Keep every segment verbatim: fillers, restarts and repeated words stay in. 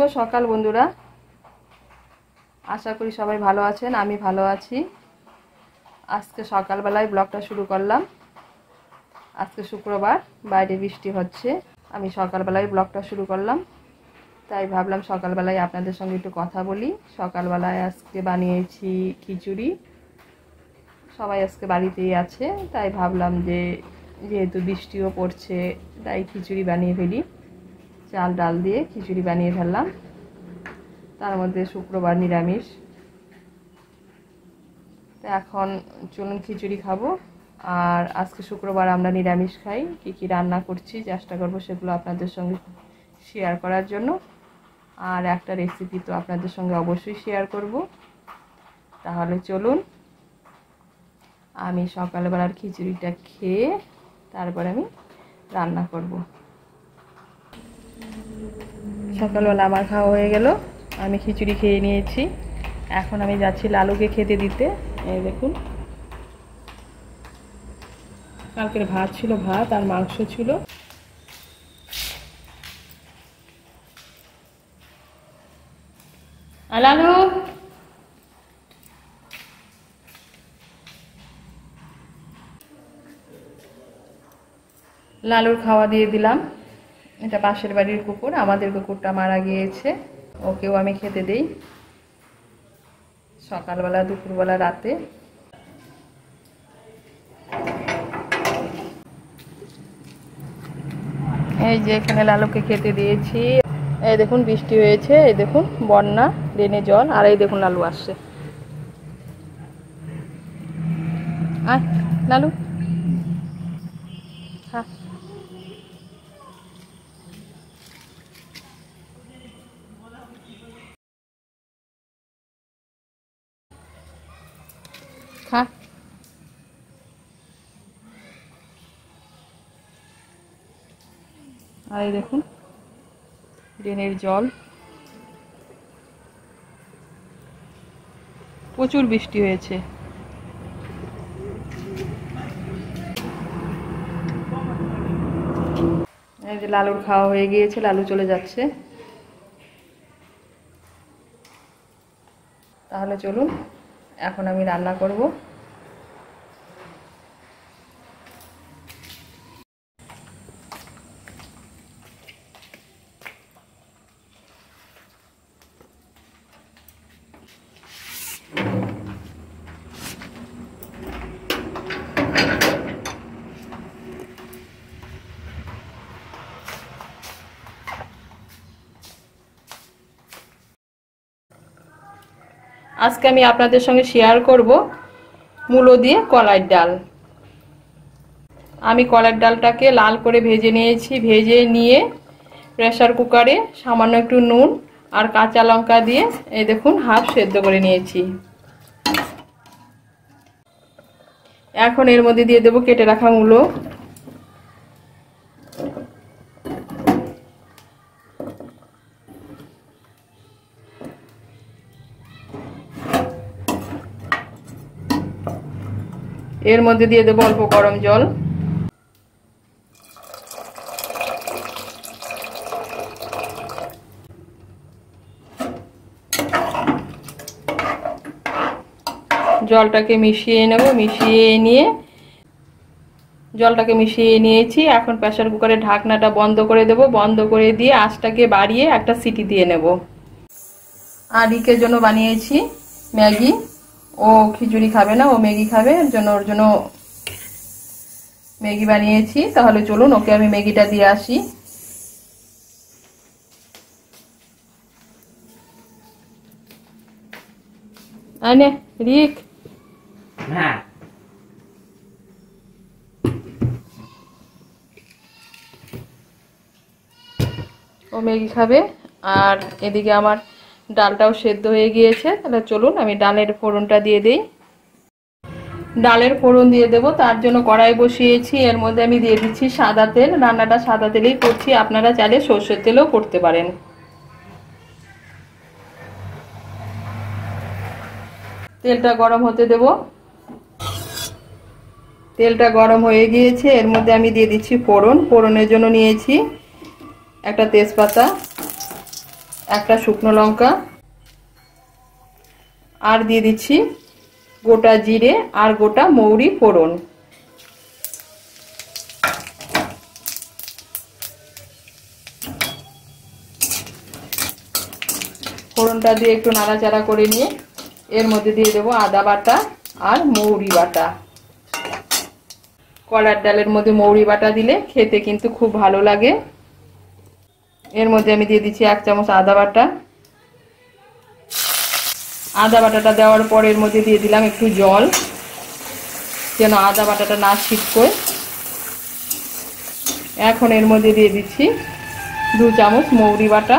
সকাল বন্ধুরা, আশা করি সবাই ভালো আছেন। আমি ভালো আছি। আজকে সকালবেলায় ব্লগটা শুরু করলাম। আজকে শুক্রবার, বাইরে বৃষ্টি হচ্ছে। আমি সকালবেলায় ব্লগটা শুরু করলাম, তাই ভাবলাম সকালবেলায় আপনাদের সঙ্গে একটু কথা বলি। সকালবেলায় আজকে বানিয়েছি খিচুড়ি। সবাই আজকে বাড়িতেই আছে, তাই ভাবলাম যে যেহেতু বৃষ্টিও পড়ছে তাই খিচুড়ি বানিয়ে ফেলি। চাল ডাল দিয়ে খিচুড়ি বানিয়ে ফেললাম, তার মধ্যে শুক্রবার নিরামিষ। তো এখন চলুন খিচুড়ি খাবো। আর আজকে শুক্রবার আমরা নিরামিষ খাই। কী কী রান্না করছি চেষ্টা করব সেগুলো আপনাদের সঙ্গে শেয়ার করার জন্য। আর একটা রেসিপি তো আপনাদের সঙ্গে অবশ্যই শেয়ার করব। তাহলে চলুন, আমি সকালবেলার খিচুড়িটা খেয়ে তারপর আমি রান্না করব। সকালবেলা আমার খাওয়া হয়ে গেল, আমি খিচুড়ি খেয়ে নিয়েছি। এখন আমি যাচ্ছি লালুকে খেতে দিতে। এই দেখুন, কালকের ভাত ছিল, ভাত আর মাংস ছিল। লালু, লালুর খাওয়া দিয়ে দিলাম। এটা পাশের বাড়ির কুকুর, আমাদের কুকুরটা মারা গিয়েছে, ওকেও আমি খেতে দেই সকালবেলা, দুপুরবেলা, রাতে। এই যে এখানে লালুকে খেতে দিয়েছি। এই দেখুন বৃষ্টি হয়েছে, এই দেখুন বন্যা, ড্রেনে জল, আর এই দেখুন লালু আসছে। আয় লালু, হ্যাঁ খা। আর এই দেখুন ড্রেনের জল, প্রচুর বৃষ্টি হয়েছে। এই যে লালুর খাওয়া হয়ে গিয়েছে, লালু চলে যাচ্ছে। তাহলে চলুন, এখন আমি রান্না করব। আজকে আমি আপনাদের সঙ্গে শেয়ার করব মূলো দিয়ে কলাইয়ের ডাল। আমি কলাইয়ের ডালটাকে লাল করে ভেজে নিয়েছি। ভেজে নিয়ে প্রেসার কুকারে সামান্য একটু নুন আর কাঁচা লঙ্কা দিয়ে এই দেখুন হাফ সেদ্ধ করে নিয়েছি। এখন এর মধ্যে দিয়ে দেব কেটে রাখা মূলো। এর মধ্যে দিয়ে দেবো অল্প গরম জল। জলটাকে মিশিয়ে নেব। মিশিয়ে নিয়ে জলটাকে মিশিয়ে নিয়েছি। এখন প্রেসার কুকারের ঢাকনাটা বন্ধ করে দেব। বন্ধ করে দিয়ে আঁচটাকে বাড়িয়ে একটা সিটি দিয়ে নেব। আর রিকের জন্য বানিয়েছি ম্যাগি। ও খিচুড়ি খাবে না, ও ম্যাগি খাবে, এর জন্য ওর জন্য ম্যাগি বানিয়েছি। তাহলে চলুন ওকে আমি ম্যাগিটা দিয়ে আসি। আনে রিক, হ্যাঁ ও ম্যাগি খাবে। আর এদিকে আমার ডালটাও সেদ্ধ হয়ে গিয়েছে। তাহলে চলুন আমি ডালের ফোড়নটা দিয়ে দিই। ডালের ফোড়ন দিয়ে দেব, তার জন্য কড়াই বসিয়েছি। এর মধ্যে আমি দিয়ে দিচ্ছি সাদা তেল। রান্নাটা সাদা তেলেই করছি, আপনারা চাইলে সর্ষের তেলেও করতে পারেন। তেলটা গরম হতে দেব। তেলটা গরম হয়ে গিয়েছে, এর মধ্যে আমি দিয়ে দিচ্ছি ফোড়ন। ফোড়নের জন্য নিয়েছি একটা তেজপাতা, একটা শুকনো লঙ্কা, আর দিয়ে দিচ্ছি গোটা জিরে আর গোটা মৌরি ফোড়ন। ফোড়নটা দিয়ে একটু নাড়াচাড়া করে নিয়ে এর মধ্যে দিয়ে দেবো আদা বাটা আর মৌরি বাটা। কলার ডালের মধ্যে মৌরি বাটা দিলে খেতে কিন্তু খুব ভালো লাগে। এর মধ্যে আমি দিয়ে দিচ্ছি এক চামচ আদা বাটা। আদা বাটাটা দেওয়ার পর এর মধ্যে দিয়ে দিলাম একটু জল, যেন আদা বাটাটা না ছিটকোয়। এখন এর মধ্যে দিয়ে দিচ্ছি দু চামচ মৌরি বাটা।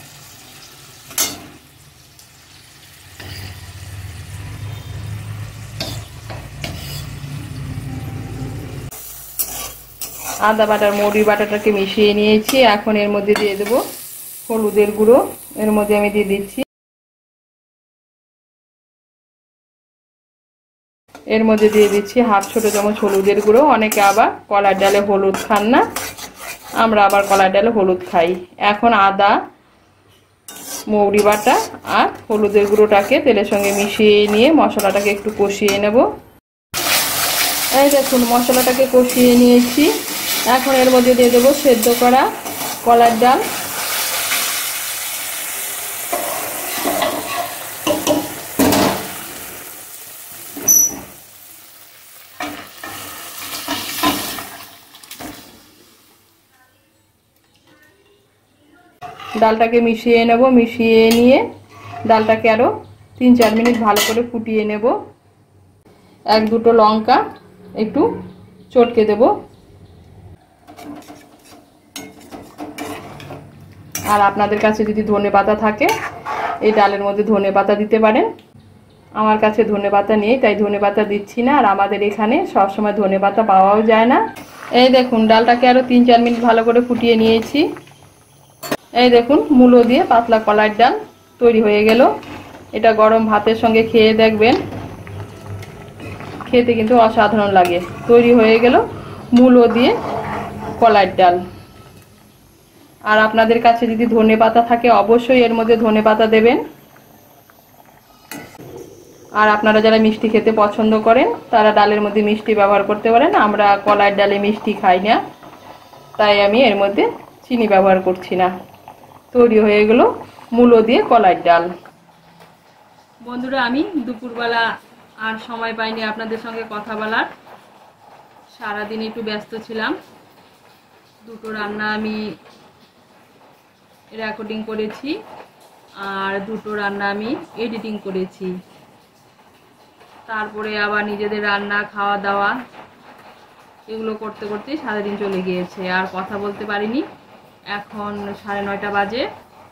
আদা বাটার মৌরি বাটাটাকে মিশিয়ে নিয়েছি। এখন এর মধ্যে দিয়ে দেবো হলুদের গুঁড়ো। এর মধ্যে আমি দিয়ে দিচ্ছি এর মধ্যে দিয়ে দিচ্ছি হাফ ছোট চামচ হলুদের গুঁড়ো। অনেকে আবার কলার ডালে হলুদ খান না, আমরা আবার কলার ডালে হলুদ খাই। এখন আদা মৌরি বাটা আর হলুদের গুঁড়োটাকে তেলের সঙ্গে মিশিয়ে নিয়ে মশলাটাকে একটু কষিয়ে নেব। এই দেখুন মশলাটাকে কষিয়ে নিয়েছি। এখন এর মধ্যে দিয়ে দেবো সেদ্ধ করা কলার ডাল। ডালটাকে মিশিয়ে নেব। মিশিয়ে নিয়ে ডালটাকে আরও তিন চার মিনিট ভালো করে ফুটিয়ে নেব। এক দুটো লঙ্কা একটু চটকে দেব। আর আপনাদের কাছে যদি ধনেপাতা থাকে এই ডালের মধ্যে ধনেপাতা দিতে পারেন। আমার কাছে ধনেপাতা নেই তাই ধনেপাতা দিচ্ছি না। আর আমাদের এখানে সবসময় ধনেপাতা পাওয়াও যায় না। এই দেখুন ডালটাকে আরও তিন চার মিনিট ভালো করে ফুটিয়ে নিয়েছি। এই দেখুন মূলো দিয়ে পাতলা কলার ডাল তৈরি হয়ে গেল। এটা গরম ভাতের সঙ্গে খেয়ে দেখবেন, খেতে কিন্তু অসাধারণ লাগে। তৈরি হয়ে গেল মূলো দিয়ে কলার ডাল। আর আপনাদের কাছে যদি ধনেপাতা থাকে অবশ্যই এর মধ্যে ধনেপাতা দেবেন। আর আপনারা যারা মিষ্টি খেতে পছন্দ করেন তারা ডালের মধ্যে মিষ্টি ব্যবহার করতে পারেন। আমরা কলার ডালে মিষ্টি খাই না, তাই আমি এর মধ্যে চিনি ব্যবহার করছি না। তৈরি হয়ে গেল মূলো দিয়ে কলার ডাল। বন্ধুরা, আমি দুপুরবেলা আর সময় পাইনি আপনাদের সঙ্গে কথা বলার। সারাদিন একটু ব্যস্ত ছিলাম। দুটো রান্না আমি রেকর্ডিং করেছি আর দুটো রান্না আমি এডিটিং করেছি। তারপরে আবার নিজেদের রান্না খাওয়া দাওয়া এগুলো করতে করতে সারাদিন চলে গিয়েছে, আর কথা বলতে পারিনি। এখন সাড়ে নয়টা বাজে।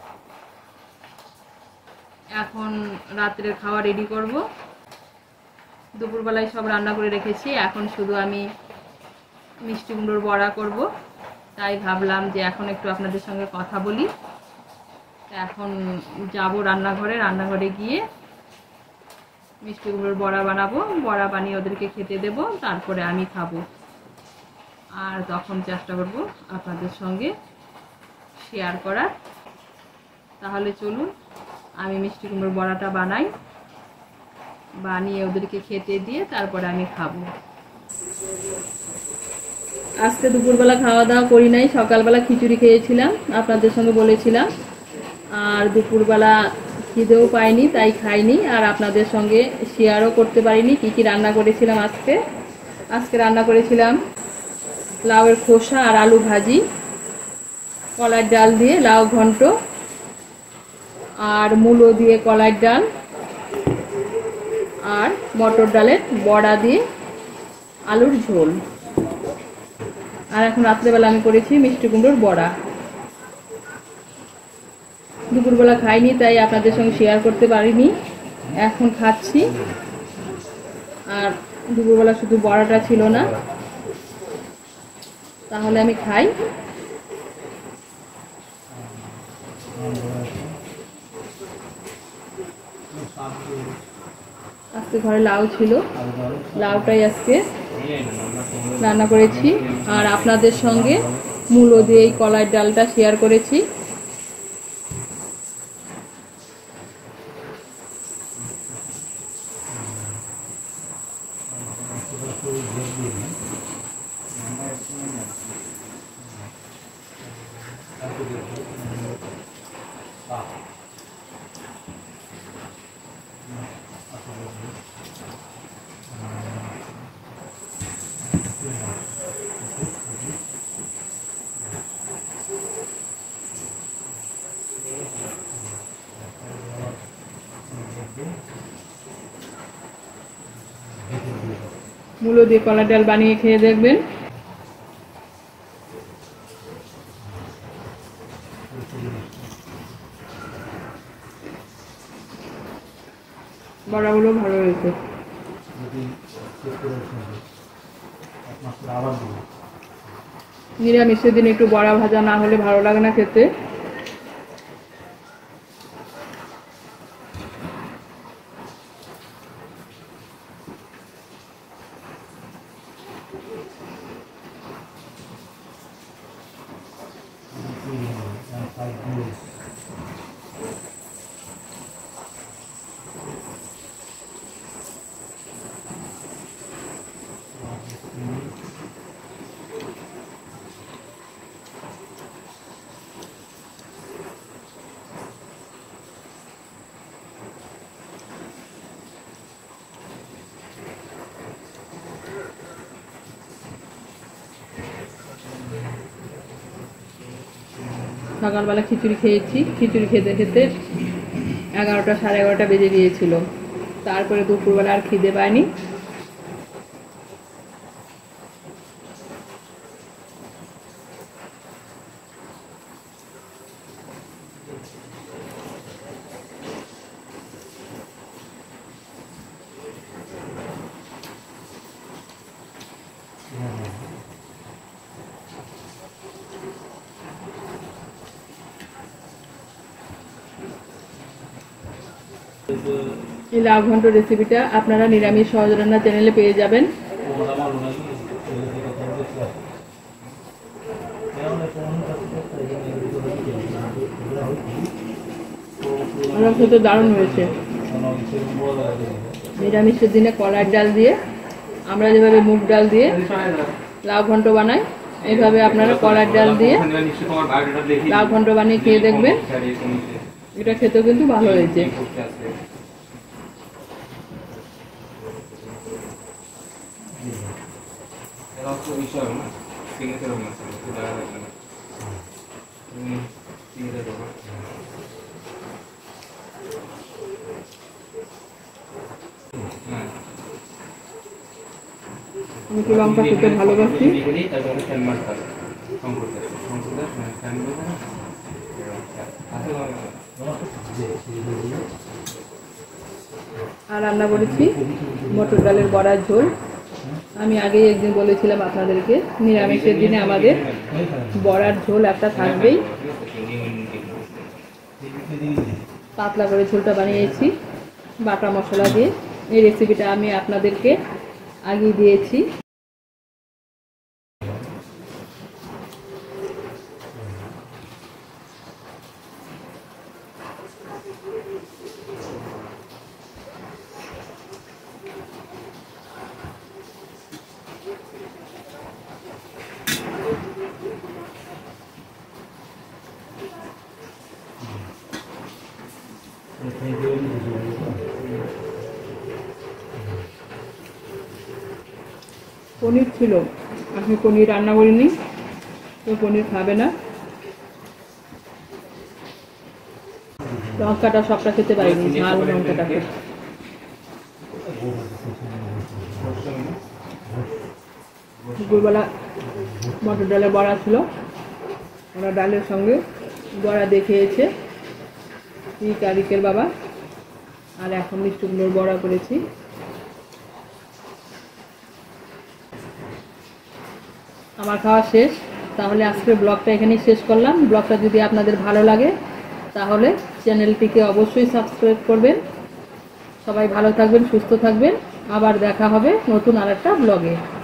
এখন রাত্রের খাওয়া রেডি করব। দুপুরবেলায় সব রান্না করে রেখেছি। এখন শুধু আমি মিষ্টি কুমড়োর বড়া করব, তাই ভাবলাম যে এখন একটু আপনাদের সঙ্গে কথা বলি। এখন যাব রান্নাঘরে। রান্নাঘরে গিয়ে মিষ্টি কুমড়োর বড়া বানাবো। বড়া বানিয়ে ওদেরকে খেতে দেব, তারপরে আমি খাবো। আর তখন চেষ্টা করব আপনাদের সঙ্গে শেয়ার করার। তাহলে চলুন আমি মিষ্টি কুমড়োর বড়াটা বানাই, বানিয়ে ওদেরকে খেতে দিয়ে তারপরে আমি খাবো। আজকে দুপুরবেলা খাওয়া দাওয়া করি নাই। সকালবেলা খিচুড়ি খেয়েছিলাম, আপনাদের সঙ্গে বলেছিলাম। আর দুপুরবেলা খিদেও পাইনি তাই খাইনি, আর আপনাদের সঙ্গে শেয়ারও করতে পারিনি কি কি রান্না করেছিলাম আজকে। আজকে রান্না করেছিলাম লাউয়ের খোসা আর আলু ভাজি, কলার ডাল দিয়ে লাউ ঘন্ট, আর মূলো দিয়ে কলার ডাল, আর মটর ডালের বড়া দিয়ে আলুর ঝোল। আর এখন রাত্রেবেলা আমি করেছি মিষ্টি কুমড়োর বড়া। দুপুরবেলা খাইনি তাই আপনাদের সঙ্গে শেয়ার করতে পারিনি, এখন খাচ্ছি। আর দুপুরবেলা শুধু বড়াটা ছিল না, তাহলে আমি খাই। আজকে ঘরে লাউ ছিল, লাউটাই আজকে রান্না করেছি। আর আপনাদের সঙ্গে মূলো দিয়ে এই কলার ডালটা শেয়ার করেছি। মূলো দিয়ে কলার ডাল বানিয়ে খেয়ে দেখবেন। বড়াগুলো ভালো হয়েছে। নিরামিষের দিন একটু বড়া ভাজা না হলে ভালো লাগে না খেতে। সকালবেলা খিচুড়ি খেয়েছি। খিচুড়ি খেতে খেতে এগারোটা সাড়ে এগারোটা বেজে গিয়েছিল। তারপরে দুপুরবেলা আর খিদে পায়নি। এই লাউ ঘন্ট রেসিপিটা আপনারা নিরামিষ সহজ রান্না চ্যানেলে পেয়ে যাবেন। আমার খেতে দারুণ হয়েছে। নিরামিষের দিনে কলার ডাল দিয়ে আমরা যেভাবে মুগ ডাল দিয়ে লাউ ঘন্ট বানাই, এইভাবে আপনারা কলার ডাল দিয়ে লাউ ঘন্ট বানিয়ে খেয়ে দেখবেন। এটা খেতেও কিন্তু ভালো হয়েছে। আমি তো লঙ্কা খেতে ভালোবাসি। আর রান্না করেছি মটর ডালের বড়ার ঝোল। আমি আগেই একদিন বলেছিলাম আপনাদেরকে, নিরামিষের দিনে আমাদের বড়ার ঝোল একটা থাকবেই। পাতলা করে ঝোলটা বানিয়েছি বাটা মশলা দিয়ে। এই রেসিপিটা আমি আপনাদেরকে আগেই দিয়েছি। পনির ছিল, আমি পনির রান্না করিনি, তো পনির খাবে না। লঙ্কাটা সবটা খেতে পারিনি, ঝাল লঙ্কাটা খেতে। দুপুরবেলা মটর ডালের বড়া ছিল, ওরা ডালের সঙ্গে বড়া দিয়ে খেয়েছে কি তারিখের বাবা। আর এখন মিষ্টিগুলোর বড়া করেছি। আমার খাওয়া শেষ। তাহলে আজকের ব্লগটা এখানেই শেষ করলাম। ব্লগটা যদি আপনাদের ভালো লাগে তাহলে চ্যানেলটিকে অবশ্যই সাবস্ক্রাইব করবেন। সবাই ভালো থাকবেন, সুস্থ থাকবেন। আবার দেখা হবে নতুন আরেকটা ব্লগে।